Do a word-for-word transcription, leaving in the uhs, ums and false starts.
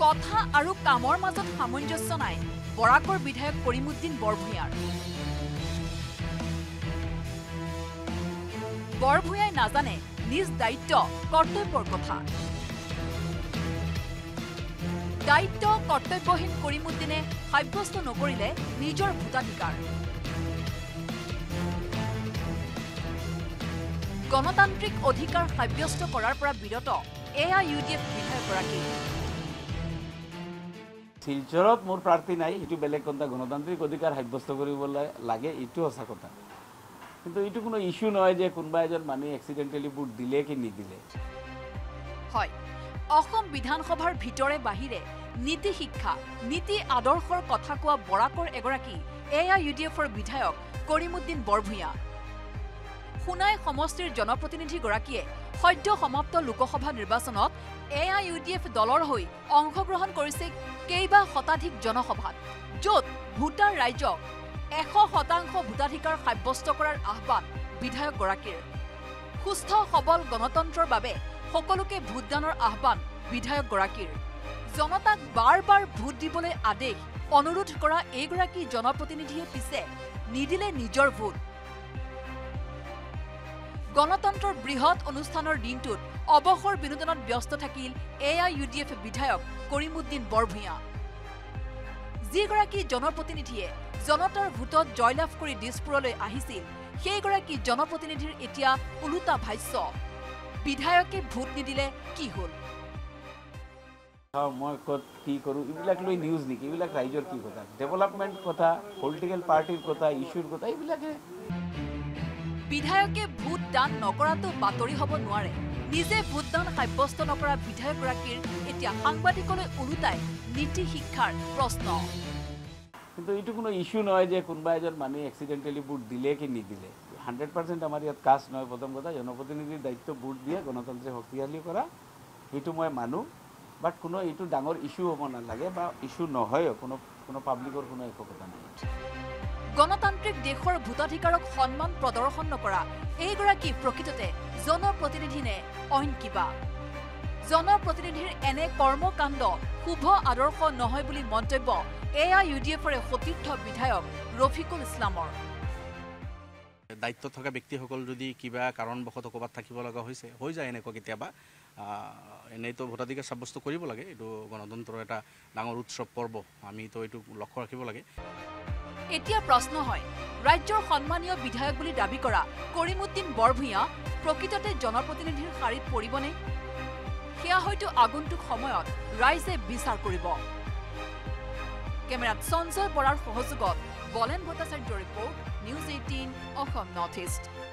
কথা আৰু কামৰ মাজত সামঞ্জস্য নাই বৰাকৰ বিধায়ক কৰিমুদ্দিন বৰভূঞাৰ। বৰভূঞাই নাজানে নিজ দায়িত্ব কৰ্তব্যৰ কথা। দায়িত্ব কৰ্তব্যহীন কৰিমুদ্দিনে সাব্যস্ত নকৰিলে নিজৰ ভোটাধিকাৰ। গণতান্ত্ৰিক অধিকাৰ সাব্যস্ত কৰাৰ পৰা বিৰত A I U D F বিধায়কগৰাকী। শিলচৰত মোৰ প্ৰাৰ্থী নাই, এইটো বেলেগ কথা। গণতান্ত্ৰিক অধিকাৰ সাব্যস্ত কৰিবলৈ লাগে, এইটো সঁচা কথা। কিন্তু এইটো কোনো ইস্যু নহয় যে কোনোবা এজন মানুহে এক্সিডেণ্টেলি ভোট দিলে কি নিদিলে। হয়, অসম বিধানসভাৰ ভিতৰে বাহিৰে নীতি শিক্ষা নীতি আদৰ্শৰ কথা কোৱা বৰাকৰ এগৰাকী এ আই ইউ ডি এফৰ বিধায়ক কৰিমুদ্দিন বৰভূঞা। সোণাই সমষ্টিৰ জনপ্ৰতিনিধিগৰাকীয়ে সদ্য সমাপ্ত লোকসভা নিৰ্বাচনত A I U D F দলৰ হৈ অংশগ্ৰহণ কৰিছে কেইবা শতাধিক জনসভাত, য'ত ভোটাৰ ৰাইজক এশ শতাংশ ভোটাধিকাৰ সাব্যস্ত কৰাৰ আহ্বান বিধায়কগৰাকীৰ। সুস্থ সবল গণতন্ত্ৰৰ বাবে সকলোকে ভোটদানৰ আহ্বান বিধায়কগৰাকীৰ। জনতাক বাৰ বাৰ ভোট দিবলৈ আদেশ অনুৰোধ কৰা এইগৰাকী জনপ্ৰতিনিধিয়ে পিছে নিদিলে নিজৰ ভোট। গণতন্ত্ৰৰ বৃহৎ অনুষ্ঠানৰ দিনটোত অৱসৰ বিনোদনত ব্যস্ত থাকিল A I U D F বিধায়ক কৰিমুদ্দিন বৰভূঞা। যিগৰাকী জনপ্ৰতিনিধিয়ে জনতাৰ ভোটত জয়লাভ কৰি দিছপুৰলৈ আহিছিল, সেইগৰাকী জনপ্ৰতিনিধিৰ এতিয়া ওলোটা ভাষ্য। বিধায়কে ভোট নিদিলে কি হ'ল? মই ক'ত কি কৰোঁ এইবিলাক লৈ নিউজ নেকি? এইবিলাক ৰাইজৰ কি কথা? ডেভেলপমেণ্ট কথা, পলিটিকেল পাৰ্টিৰ কথা, ইছ্যুৰ কথা, এইবিলাকে। বিধায়কে ভোট দান নকৰাটো বাতৰি হ'ব নোৱাৰে। নিজে ভোটদান সাব্যস্ত নকৰা বিধায়কগৰাকীৰ এতিয়া সাংবাদিকলৈ ওলোটাই নীতি শিক্ষাৰ প্ৰশ্ন। কিন্তু এইটো কোনো ইস্যু নহয় যে কোনোবা এজন মানুহে এক্সিডেণ্টেলি ভোট দিলে কি নিদিলে। হাণ্ড্ৰেড পাৰ্চেণ্ট আমাৰ ইয়াত কাষ্ট নহয়। প্ৰথম কথা, জনপ্ৰতিনিধিৰ দায়িত্ব ভোট দিয়ে গণতন্ত্ৰে শক্তিশালী কৰা, সেইটো মই মানো। বাট কোনো এইটো ডাঙৰ ইস্যু হ'ব নালাগে বা ইস্যু নহয়ও, কোনো কোনো পাব্লিকৰ কোনো একো কথা নাই। গণতান্ত্ৰিক দেশৰ ভোটাধিকাৰক সন্মান প্ৰদৰ্শন নকৰা এইগৰাকী প্ৰকৃততে জনপ্ৰতিনিধি নে অইন কিবা? জনপ্ৰতিনিধিৰ এনে কৰ্মকাণ্ড শুভ আদৰ্শ নহয় বুলি মন্তব্য এ আই ইউ ডি এফৰে সতীৰ্থ বিধায়ক ৰফিকুল ইছলামৰ। দায়িত্ব থকা ব্যক্তিসকল যদি কিবা কাৰণবশত ক'ৰবাত থাকিব লগা হৈছে, হৈ যায় এনেকুৱা কেতিয়াবা। এনেইতো ভোটাধিকাৰ সাব্যস্ত কৰিব লাগে, এইটো গণতন্ত্ৰৰ এটা ডাঙৰ উৎসৱ পৰ্ব, আমিতো এইটো লক্ষ্য ৰাখিব লাগে। এতিয়া প্ৰশ্ন হয়, ৰাজ্যৰ সন্মানীয় বিধায়ক বুলি দাবী কৰা কৰিমুদ্দিন বৰভূঞা প্ৰকৃততে জনপ্ৰতিনিধিৰ শাৰীত পৰিবনে? সেয়া হয়তো আগন্তুক সময়ত ৰাইজে বিচাৰ কৰিব। কেমেৰাত সঞ্জয় বৰাৰ সহযোগত বলেন ভট্টাচাৰ্যৰ report, News Eighteen Assam North east.